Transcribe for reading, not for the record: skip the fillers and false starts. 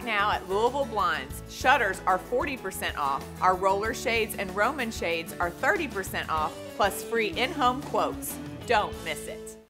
right now at Louisville Blinds. Shutters are 40% off. Our roller shades and Roman shades are 30% off, plus free in-home quotes. Don't miss it.